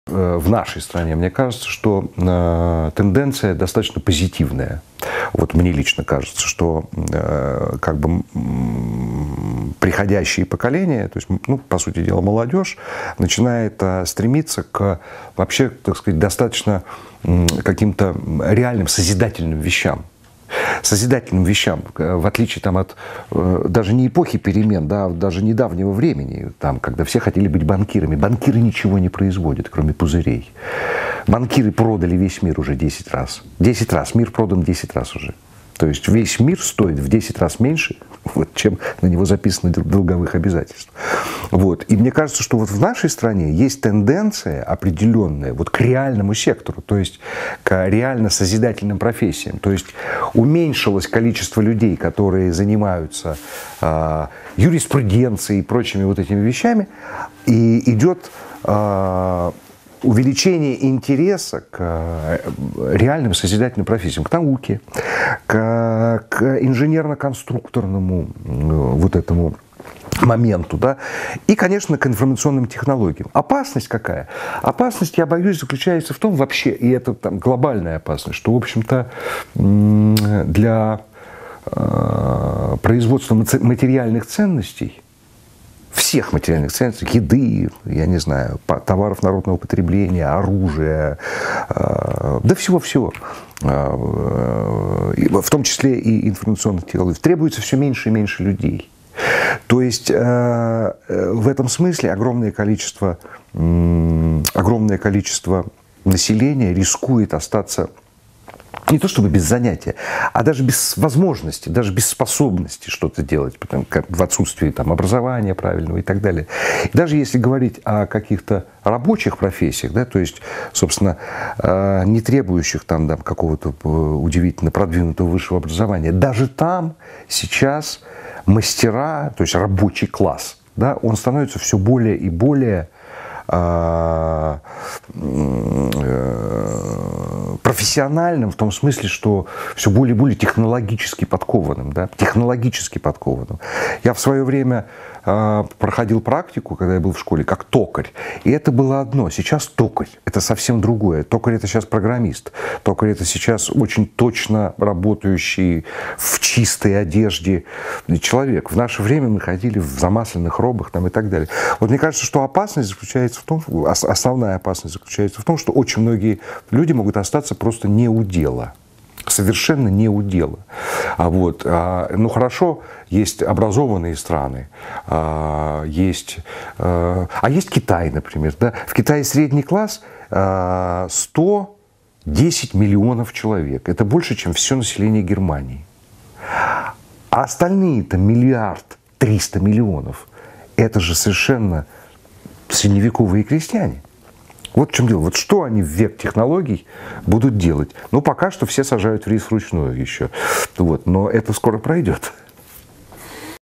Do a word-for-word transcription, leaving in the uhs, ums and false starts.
в нашей стране, мне кажется, что э, тенденция достаточно позитивная. Вот мне лично кажется, что э, как бы приходящие поколения, то есть, ну, по сути дела, молодежь, начинает э, стремиться к вообще, так сказать, достаточно э, каким-то реальным созидательным вещам. Созидательным вещам, в отличие там, от э, даже не эпохи перемен, да, даже недавнего времени, там, когда все хотели быть банкирами. Банкиры ничего не производят, кроме пузырей. Банкиры продали весь мир уже десять раз. десять раз. Мир продан десять раз уже. То есть весь мир стоит в десять раз меньше, вот, чем на него записано долговых обязательств. Вот. И мне кажется, что вот в нашей стране есть тенденция определенная вот к реальному сектору, то есть к реально созидательным профессиям. То есть уменьшилось количество людей, которые занимаются э, юриспруденцией и прочими вот этими вещами, и идет э, увеличение интереса к реальным созидательным профессиям, к науке, к, к инженерно-конструкторному вот этому моменту, да, и, конечно, к информационным технологиям. Опасность какая? Опасность, я боюсь, заключается в том вообще, и это там глобальная опасность, что, в общем-то, для э, производства материальных ценностей, всех материальных ценностей, еды, я не знаю, товаров народного потребления, оружия, э, да всего-всего, э, в том числе и информационных технологий, требуется все меньше и меньше людей. То есть э, в этом смысле огромное количество, э, огромное количество населения рискует остаться не то чтобы без занятия, а даже без возможности, даже без способности что-то делать, потому как в отсутствии там, образования правильного и так далее. И даже если говорить о каких-то рабочих профессиях, да, то есть, собственно, не требующих там, да, какого-то удивительно продвинутого высшего образования, даже там сейчас мастера, то есть рабочий класс, да, он становится все более и более профессиональным в том смысле, что все более и более технологически подкованным, да, технологически подкованным. Я в свое время э, проходил практику, когда я был в школе, как токарь, и это было одно. Сейчас токарь – это совсем другое. Токарь – это сейчас программист. Токарь – это сейчас очень точно работающий в чистой одежде человек. В наше время мы ходили в замасленных робах там, и так далее. Вот мне кажется, что опасность заключается в том, основная опасность заключается в том, что очень многие люди могут остаться просто не у дела. Совершенно не у дела. А вот, а, ну хорошо, есть образованные страны, а, есть, а, а есть Китай, например. Да? В Китае средний класс а, сто десять миллионов человек. Это больше, чем все население Германии. А остальные-то миллиард триста миллионов. Это же совершенно средневековые крестьяне. Вот в чем дело. Вот что они в век технологий будут делать? Ну, пока что все сажают в рис вручную еще. Вот. Но это скоро пройдет.